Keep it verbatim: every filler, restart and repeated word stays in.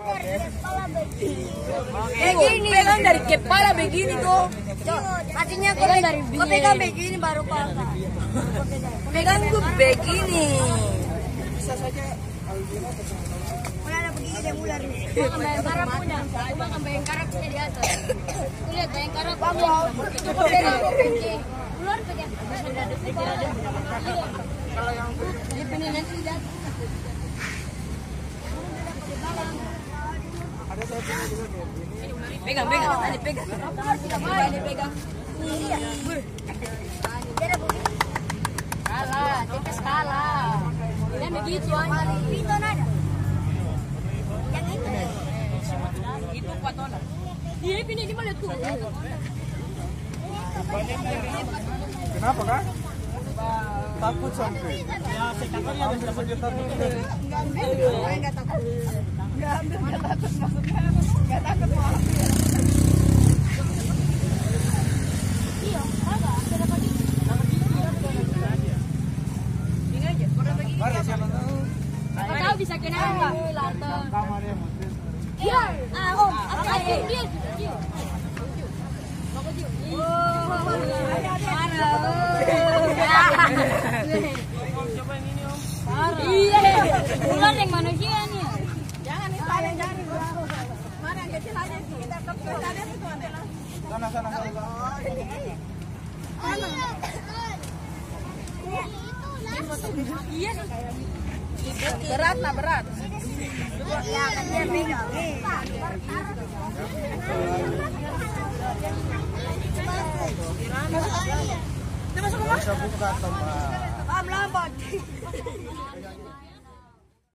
Begini. Pegang dari kepala begini tuh. Artinya kau dari kau pegang begini baru patah. Pegang tuh begini. Bisa saja albino Mulai ada begini dia mulai. Bayangkara punya. Cuma kan bayangkara punya di atas. Tuh lihat bayangkara punya. Coba pegang begini. Keluar pegang. kalau yang Dia pengen nanti di atas. ada saya punya juga kayak gini. Pegang, pegang, tadi pegang. Tadi pegang. Iya. Kalah, tipis kalah. Ini begitu aja. Piton ada. Yang itu. Itu patona. Iya, ini di mana tuh? Kenapa kan? Takut sampai. Ya, sekarang ada saja takut. Enggak takut. Enggak ambil, enggak takut maksudnya. Enggak takut mau ambil. Iya, ada. Ada dapat ini. Ini aja, orang begini. Mari siapa tahu. Apa tahu bisa kena enggak? Lantai. Kamarnya mungkin. Iya. Ah, Om, apa dia? Dia. Dia. Coba yang ini om. Iya, ular yang manusia nih. Jangan ditanya, jangan ditanya. Mana yang kecil aja kita kepul ada itu ada. Sana sana sana. Iya. Berat lah berat. Iya, kan dia pegang. Bisa buka atau Ah, melambat.